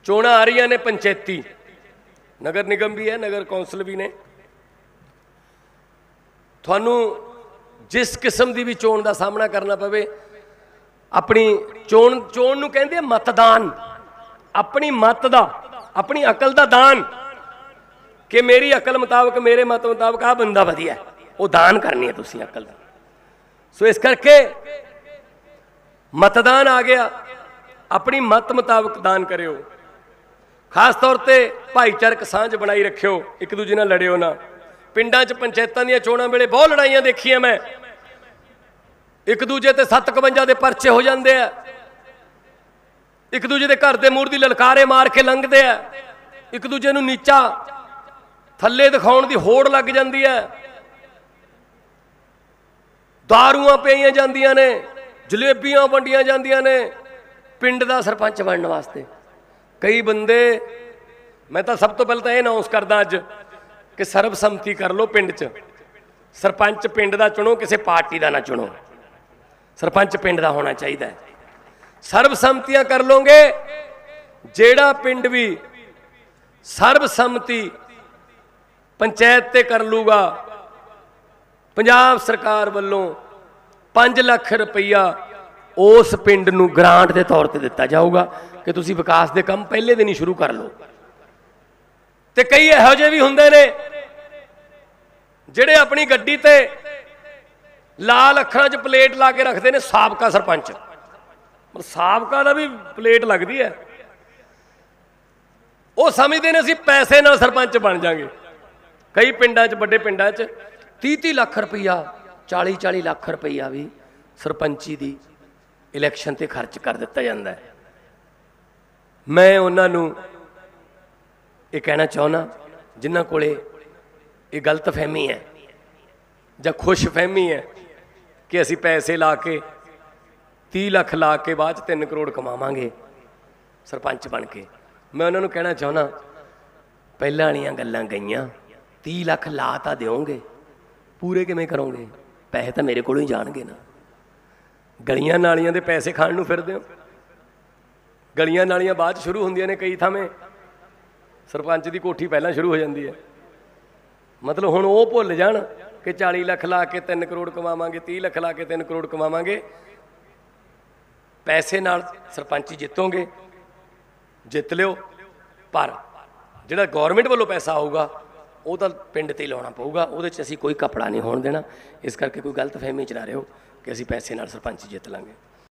चोणां आ रही ने पंचायती, नगर निगम भी है, नगर कौंसल भी ने। थानू जिस किस्म की भी चोण का सामना करना पवे, अपनी चोण नूं कहंदे मतदान, अपनी मत दा, अपनी अकल का दान, कि मेरी अकल मुताबक, मेरे मत मुताबक आ बंदा वधिया है, वो दान करनी है तुसीं अकल दा। सो इस करके मतदान आ गया, अपनी मत मुताबक दान करियो। खास तौर पर भाईचारक सांझ बनाई रखियो, एक दूजे नाल लड़ियो ना। पिंडां च पंचायतां दीयां चोणां वेले बहुत लड़ाइयां देखियां मैं, एक दूजे ते 57 दे परचे हो जाते हैं, एक दूजे के घर के मूहर दी ललकारे मार के लंघते हैं, एक दूजे नूं नीचा थल्ले दिखाउण दी होड़ लग जाती है, दारूआं पईयां जांदियां ने, जलेबियां वंडियां जांदियां ने पिंड दा सरपंच बनने वास्ते। कई बंदे, मैं तो सब तो पहले तो यह अनाउंस करदा अज कि सर्बसम्मति कर लो पिंड च, सरपंच पिंड दा चुनो, किसी पार्टी का ना चुनो, सरपंच पिंड दा होना चाहिए। सर्बसम्मतियां कर लोगे, जेड़ा पिंड भी सर्बसम्मति पंचायत ते कर लूगा, पंजाब सरकार वालों 5 लाख रुपया उस पिंड नूं ग्रांट के तौर पर दिता जाऊगा कि तुसीं विकास के काम पहले दिन ही शुरू कर लो। तो कई इहो जिहे भी हुंदे ने जिहड़े अपनी गड्डी ते लाल अखरां च प्लेट ला के रखते हैं साबका सरपंच, साबका का भी प्लेट लगती है, वो समझते हैं असीं पैसे नाल सरपंच बन जाएंगे। कई पिंडां च, बड़े पिंडां च 30-30 लाख रुपया, 40-40 लाख रुपया भी सरपंची दी इलैक्शन ते खर्च कर दिता जाता है। मैं उन्होंने ये कहना चाहना जिन्हों को ये गलत फहमी है या खुश फहमी है कि असी पैसे ला के 30 लाख ला के बाद 3 करोड़ कमावांगे सरपंच बन के, मैं उन्होंने कहना चाहना पहला वालियां गल्लां गईयां, 30 लाख ला तो दोगे, पूरे किवें करोगे? पैसे तो मेरे को ही जाणगे ना। गलियां नालियां दे पैसे खाण नूं फिरदे हो, गलियां नालियां बाद शुरू होंदियां ने, कई थावें सरपंच की कोठी पहलां शुरू हो जाती है। मतलब हुण वो भुल जाण कि 40 लाख ला के 3 करोड़ कमावांगे, 30 लाख ला के 3 करोड़ कमावांगे, पैसे नाल सरपंची जितोगे, जित लियो, पर जिहड़ा गौरमेंट वालों पैसा आऊगा वो तो पिंड ते लाना पऊगा, वो असीं कोई कपड़ा नहीं होण देना। इस करके कोई गलत फहमी च ना रहो कि असीं पैसे नाल सरपंच जित लांगे।